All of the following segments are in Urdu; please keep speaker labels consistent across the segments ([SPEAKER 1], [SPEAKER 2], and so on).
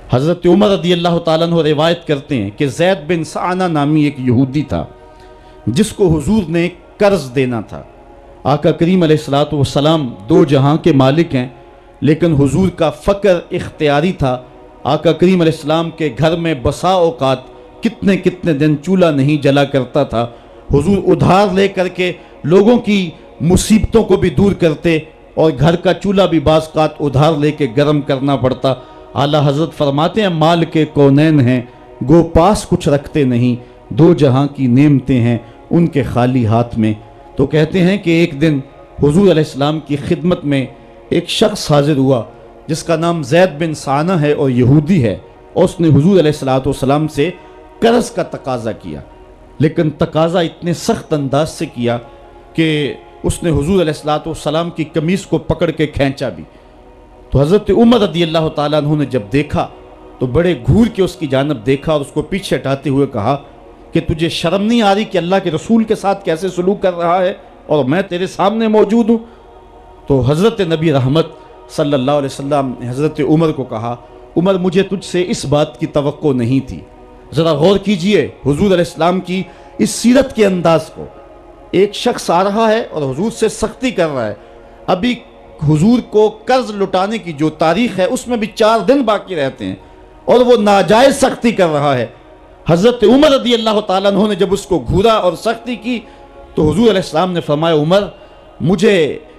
[SPEAKER 1] حضرت عمر رضی اللہ تعالیٰ عنہ روایت کرتے ہیں کہ زید بن سعنہ نامی ایک یہودی تھا جس کو حضور نے قرض دینا تھا۔ آقا کریم علیہ السلام دو جہاں کے مالک ہیں، لیکن حضور کا فقر اختیاری تھا۔ آقا کریم علیہ السلام کے گھر میں بسا اوقات کتنے دن چولہا نہیں جلا کرتا تھا۔ حضور ادھار لے کر کے لوگوں کی مصیبتوں کو بھی دور کرتے، اور گھر کا چولہا بھی بعض اوقات ادھار لے کے گرم کرنا پڑتا۔ اعلیٰ حضرت فرماتے ہیں مال کے کونین ہیں گو پاس کچھ رکھتے نہیں، دو جہاں کی نعمتیں ہیں ان کے خالی ہاتھ میں۔ تو کہتے ہیں کہ ایک دن حضور علیہ السلام کی خدمت میں ایک شخص حاضر ہوا جس کا نام زید بن سعنہ ہے اور یہودی ہے، اور اس نے حضور علیہ السلام سے قرض کا تقاضا کیا، لیکن تقاضا اتنے سخت انداز سے کیا کہ اس نے حضور علیہ السلام کی قمیص کو پکڑ کے کھینچا بھی۔ تو حضرت عمر رضی اللہ تعالیٰ عنہ نے جب دیکھا تو بڑے گھور کے اس کی جانب دیکھا اور اس کو پیچھے ہٹاتے ہوئے کہا کہ تجھے شرم نہیں آ رہی کہ اللہ کے رسول کے ساتھ کیسے سلوک کر رہا ہے اور میں تیرے سامنے موجود ہوں؟ تو حضرت نبی رحمت صلی اللہ علیہ وسلم نے حضرت عمر کو کہا عمر مجھے تجھ سے اس بات کی توقع نہیں تھی۔ ذرا غور کیجئے حضور علیہ السلام کی اس سیرت کے انداز کو۔ ایک شخص آ رہا ہے اور حضور سے سختی کر رہا ہے، ابھی حضور کو قرض لٹانے کی جو تاریخ ہے اس میں بھی 4 دن باقی رہتے ہیں، اور وہ ناجائز سختی کر رہا ہے۔ حضرت عمر رضی اللہ تعالیٰ عنہ نے جب اس کو گھورا اور سختی کی تو حضور علیہ السلام نے فرمایا عمر مجھے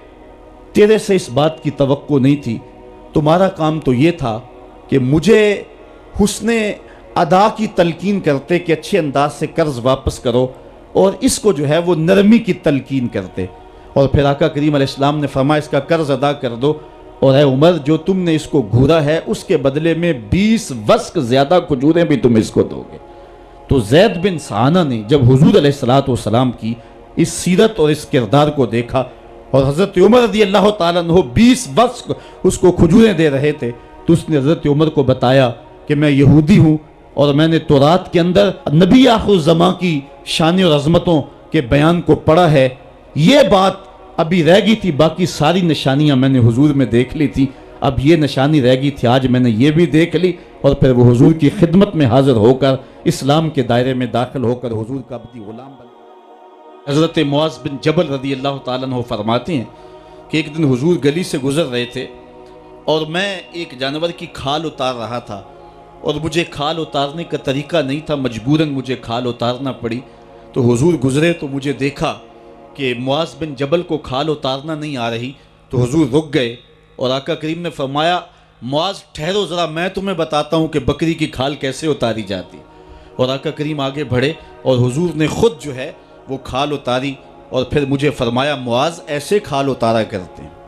[SPEAKER 1] تیرے سے اس بات کی توقع نہیں تھی، تمہارا کام تو یہ تھا کہ مجھے حسن ادا کی تلقین کرتے کہ اچھے انداز سے قرض واپس کرو، اور اس کو جو ہے وہ نرمی کی تلقین کرتے، اور پھر آقا کریم علیہ السلام نے فرمایا اس کا قرض ادا کر دو، اور اے عمر جو تم نے اس کو گھورا ہے اس کے بدلے میں 20 وسق زیادہ کھجوریں بھی تم اس کو دو گے۔ تو زید بن سعنہ نے جب حضور علیہ السلام کی اس سیرت اور اس کردار کو دیکھا، اور حضرت عمر رضی اللہ تعالیٰ عنہ 20 وسق اس کو کھجوریں دے رہے تھے، تو اس نے حضرت عمر کو بتایا کہ میں یہودی ہوں اور میں نے تورات کے اندر نبی آخر الزمان کی شان اور عظمتوں کے بیان کو پڑھا ہے، یہ بات ابھی رہ گئی تھی، باقی ساری نشانیاں میں نے حضور میں دیکھ لی تھی، اب یہ نشانی رہ گئی تھی، آج میں نے یہ بھی دیکھ لی، اور پھر وہ حضور کی خدمت میں حاضر ہو کر اسلام کے دائرے میں داخل ہو کر حضور کا عبدی غلام بن۔ حضرت معاذ بن جبل رضی اللہ تعالیٰ عنہ فرماتے ہیں کہ ایک دن حضور گلی سے گزر رہے تھے اور میں ایک جانور کی کھال اتار رہا تھا، اور مجھے کھال اتارنے کا طریقہ نہیں تھا، مجبوراً مجھے کھال اتارنا پڑی۔ تو حضور گزرے تو مجھے دیکھا کہ معاذ بن جبل کو کھال اتارنا نہیں آ رہی، تو حضور رک گئے اور آقا کریم نے فرمایا معاذ ٹھہرو ذرا میں تمہیں بتاتا ہوں کہ بکری کی کھال کیسے اتاری جاتی، اور آقا کریم آگے بڑھے اور حضور نے خود جو ہے وہ کھال اتاری، اور پھر مجھے فرمایا معاذ ایسے کھال اتارا کرتے ہیں۔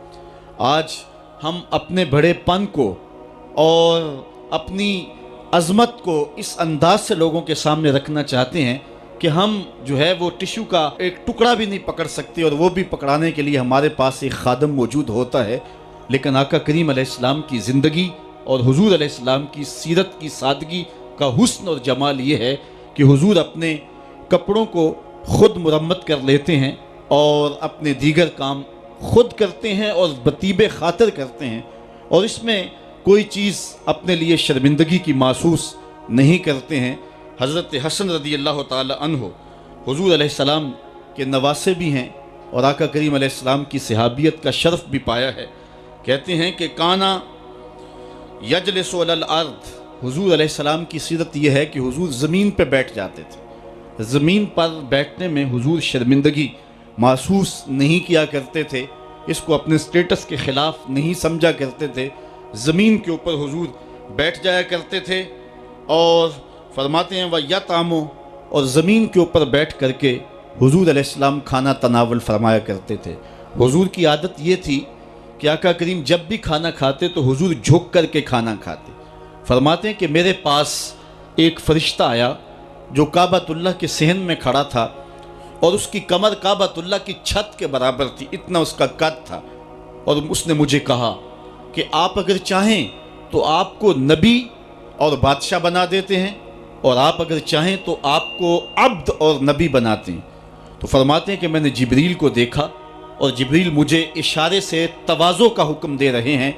[SPEAKER 1] آج ہم اپنے بڑے پن کو اور اپنی عظمت کو اس انداز سے لوگوں کے سامنے رکھنا چاہتے ہیں کہ ہم جو ہے وہ ٹشو کا ایک ٹکڑا بھی نہیں پکڑ سکتے، اور وہ بھی پکڑانے کے لیے ہمارے پاس ایک خادم موجود ہوتا ہے۔ لیکن آقا کریم علیہ السلام کی زندگی اور حضور علیہ السلام کی سیرت کی سادگی کا حسن اور جمال یہ ہے کہ حضور اپنے کپڑوں کو خود مرمت کر لیتے ہیں اور اپنے دیگر کام خود کرتے ہیں اور بطیب خاطر کرتے ہیں، اور اس میں کوئی چیز اپنے لیے شرمندگی کی محسوس نہیں کرتے ہیں۔ حضرت حسن رضی اللہ تعالی عنہ حضور علیہ السلام کے نواسے بھی ہیں اور آقا کریم علیہ السلام کی صحابیت کا شرف بھی پایا ہے۔ کہتے ہیں کہ کانا یجلس علی الارض، حضور علیہ السلام کی سیرت یہ ہے کہ حضور زمین پہ بیٹھ جاتے تھے، زمین پر بیٹھنے میں حضور شرمندگی محسوس نہیں کیا کرتے تھے، اس کو اپنے سٹیٹس کے خلاف نہیں سمجھا کرتے تھے، زمین کے اوپر حضور بیٹھ جایا کرتے تھے، اور فرماتے ہیں وَيَطْعَمُ، اور زمین کے اوپر بیٹھ کر کے حضور علیہ السلام کھانا تناول فرمایا کرتے تھے۔ حضور کی عادت یہ تھی کہ آقا کریم جب بھی کھانا کھاتے تو حضور جھک کر کے کھانا کھاتے۔ فرماتے ہیں کہ میرے پاس ایک فرشتہ آیا جو کعبۃ اللہ کے صحن میں کھڑا تھا، اور اس کی کمر کعبۃ اللہ کی چھت کے برابر تھی، اتنا اس کا قد تھا، اور اس نے مجھے کہا کہ آپ اگر چاہیں تو آپ کو نبی اور بادشاہ بنا دیتے ہیں، اور آپ اگر چاہیں تو آپ کو عبد اور نبی بناتے ہیں۔ تو فرماتے ہیں کہ میں نے جبریل کو دیکھا، اور جبریل مجھے اشارے سے تواضع کا حکم دے رہے ہیں،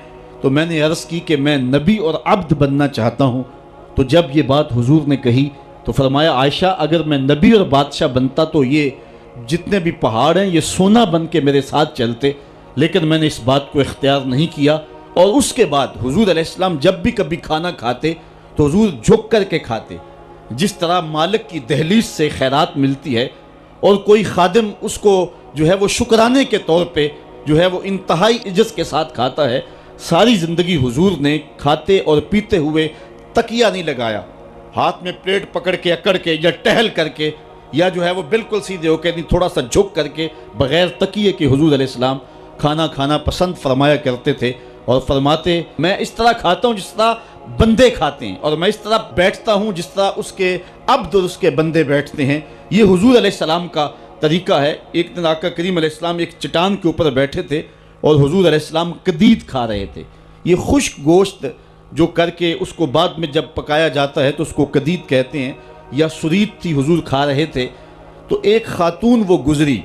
[SPEAKER 1] تو میں نے عرض کی کہ میں نبی اور عبد بننا چاہتا ہوں۔ تو جب یہ بات حضور نے کہی تو فرمایا عائشہ اگر میں نبی اور بادشاہ بنتا تو یہ جتنے بھی پہاڑ ہیں یہ سونا بن کے میرے ساتھ چلتے، لیکن میں نے اس بات کو اختیار نہیں کیا۔ اور اس کے بعد حضور علیہ السلام جب بھی کبھی کھانا کھاتے تو حضور جھک کر کے کھاتے، جس طرح مالک کی دہلیز سے خیرات ملتی ہے اور کوئی خادم اس کو جو ہے وہ شکرانے کے طور پہ جو ہے وہ انتہائی عجز کے ساتھ کھاتا ہے، ساری زندگی حضور نے کھاتے اور پیتے ہوئے تکیہ نہیں لگایا، ہاتھ میں پلیٹ پکڑ کے اکڑ کے یا ٹہل کر کے یا جو ہے وہ بالکل سیدھے ہو کے نہیں، تھوڑا سا جھک کر کے بغیر تکیے کے حضور علیہ السلام کھانا کھانا پسند فرمایا کرتے تھے، اور فرماتے میں اس طرح کھاتا ہوں جس طرح بندے کھاتے ہیں، اور میں اس طرح بیٹھتا ہوں جس طرح اس کے عبد اور اس کے بندے بیٹھتے ہیں۔ یہ حضور علیہ السلام کا طریقہ ہے۔ ایک دن آقا کریم علیہ السلام ایک چٹان کے اوپر بیٹھے تھے اور حضور علیہ السلام قدید کھا رہے تھے۔ یہ خشک گوشت جو کر کے اس کو بعد میں جب پکایا جاتا ہے تو اس کو قدید کہتے ہیں، یا سرید تھی، حضور کھا رہے تھے۔ تو ایک خاتون وہ گزری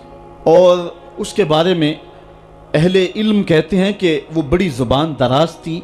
[SPEAKER 1] اور اس کے بارے میں اہل علم کہتے ہیں کہ وہ بڑی زبان دراز تھی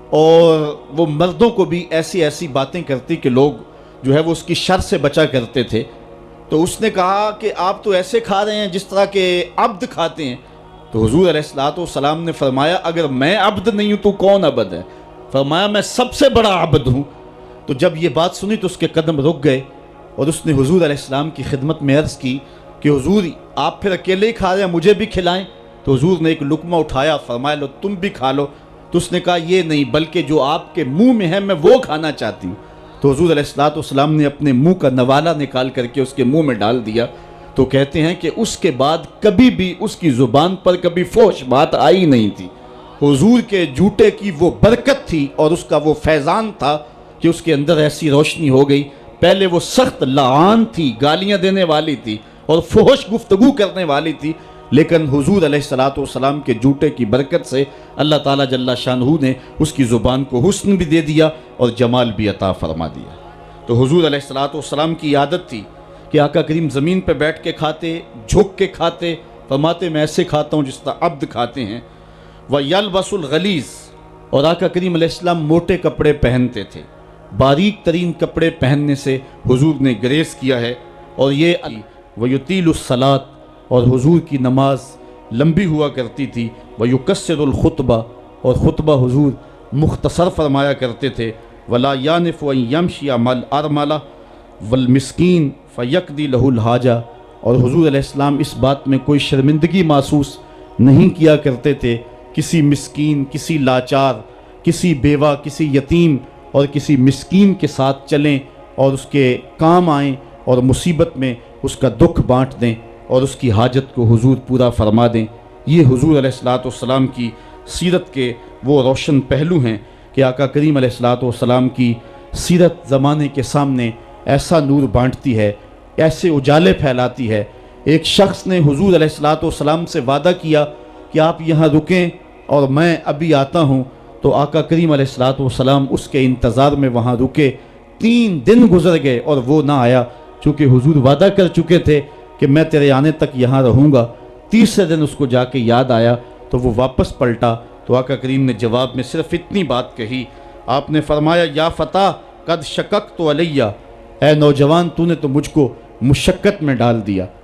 [SPEAKER 1] اور وہ مردوں کو بھی ایسی ایسی باتیں کرتی کہ لوگ جو ہے وہ اس کی شر سے بچا کرتے تھے۔ تو اس نے کہا کہ آپ تو ایسے کھا رہے ہیں جس طرح کے عبد کھاتے ہیں۔ تو حضور علیہ السلام نے فرمایا اگر میں عبد نہیں ہوں تو کون عبد ہے؟ فرمایا میں سب سے بڑا عبد ہوں۔ تو جب یہ بات سنی تو اس کے قدم رک گئے اور اس نے حضور علیہ السلام کی خدمت میں عرض کی کہ حضور آپ پھر اکیلے ہی کھا رہے ہیں، مجھے بھی کھلائیں۔ تو حضور نے ایک لقمہ اٹھایا، فرمایا لو تم بھی کھا لو۔ تو اس نے کہا یہ نہیں، بلکہ جو آپ کے منہ میں ہے میں وہ کھانا چاہتی ہوں۔ تو حضور علیہ السلام نے اپنے منہ کا نوالا نکال کر کے اس کے منہ میں ڈال دیا۔ تو کہتے ہیں کہ اس کے بعد کبھی بھی اس کی زبان پر کبھی فحش بات آئی نہیں تھی۔ حضور کے جوٹے کی وہ برکت تھی اور اس کا وہ فیضان تھا کہ اس کے اندر ایسی روشنی ہو گئی۔ پہلے وہ سخت لعان تھی، گالیاں دینے والی تھی اور فحش گفتگو کرنے والی تھی، لیکن حضور علیہ السلام کے جوٹے کی برکت سے اللہ تعالیٰ جل شانہ نے اس کی زبان کو حسن بھی دے دیا اور جمال بھی عطا فرما دیا۔ تو حضور علیہ السلام کی عادت تھی کہ آقا کریم زمین پہ بیٹھ کے کھاتے، جھک کے کھاتے، فرماتے میں ایسے کھاتا ہوں جس طرح عبد کھاتے ہیں۔ وَيَلْبَسُ الْغَلِيظ، اور آقا کریم علیہ السلام موٹے کپڑے پہنتے تھے، باریک ترین کپڑے پہننے سے حضور نے گریز کیا ہے۔ اور یہ وَيُطِيلُ الصَّلَاةَ، اور حضور کی نماز لمبی ہوا کرتی تھی۔ وَيُقَصِّرُ الْخُطْبَةَ، اور خطبہ حضور مختصر فرمایا کرتے تھے۔ وَلَا يَانِفُ أَن يَمْشِيَ مَعَ الْأَرْمَلَةِ وَالْمِسْكِينِ فَيَقْضِي لَهُ الْحَاجَةَ، اور حضور علیہ السلام اس بات میں کوئی شرمندگی محسوس نہیں کیا کرتے تھے کسی مسکین، کسی لاچار، کسی بیوہ، کسی یتیم اور کسی مسکین کے ساتھ چلیں اور اس کے کام آئیں اور مصیبت میں اس کا دکھ بانٹ دیں اور اس کی حاجت کو حضور پورا فرما دیں۔ یہ حضور علیہ السلام کی سیرت کے وہ روشن پہلو ہیں کہ آقا کریم علیہ السلام کی سیرت زمانے کے سامنے ایسا نور بانٹتی ہے، ایسے اجالے پھیلاتی ہے۔ ایک شخص نے حضور علیہ السلام سے وعدہ کیا کہ آپ یہاں رکیں اور میں ابھی آتا ہوں، تو آقا کریم علیہ السلام اس کے انتظار میں وہاں رکے۔ 3 دن گزر گئے اور وہ نہ آیا، چونکہ حضور وعدہ کر چکے تھے کہ میں تیرے آنے تک یہاں رہوں گا۔ تیسرے دن اس کو جا کے یاد آیا تو وہ واپس پلٹا، تو آقا کریم نے جواب میں صرف اتنی بات کہی، آپ نے فرمایا یا فتیٰ قد شککت علیہ، اے نوجوان تو نے تو مجھ کو مشقت میں ڈال دیا۔